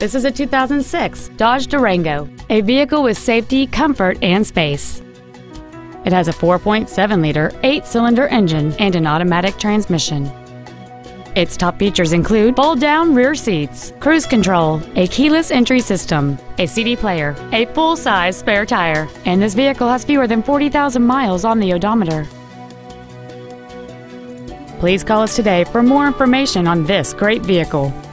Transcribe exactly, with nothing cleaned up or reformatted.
This is a two thousand six Dodge Durango, a vehicle with safety, comfort, and space. It has a four point seven liter eight-cylinder engine and an automatic transmission. Its top features include fold-down rear seats, cruise control, a keyless entry system, a C D player, a full-size spare tire, and this vehicle has fewer than forty thousand miles on the odometer. Please call us today for more information on this great vehicle.